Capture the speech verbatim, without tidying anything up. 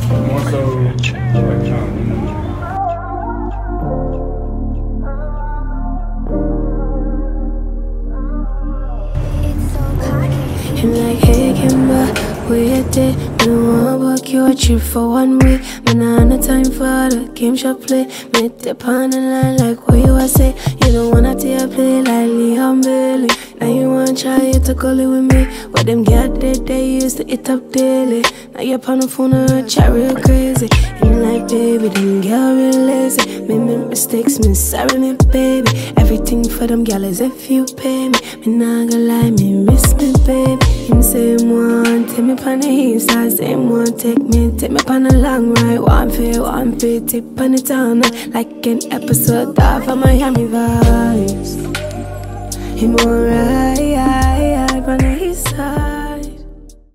More so, like trying to, I'm like, hey Kimburr, we a day. Me want book your trip for one week. Me nah no time for the game shop play. Me dip on the line like what you a say. You don't wanna take a play like Leon Bailey. Now you want try it to call it with me. What them get there, they used to eat up daily. Now you're on the phone and chat real crazy. I'm like, baby, them girl real lazy. Me make mistakes, me sorry, me baby. Everything for them girl is if you pay me. Me nah gonna lie, me miss me, baby. Him say him want, take me pon the east side. Say him want, take me, take me pon a long ride. One pay, one pay, tip pon the town. Like an episode of Miami Vice. Him want ride, ride, ride pon the east side.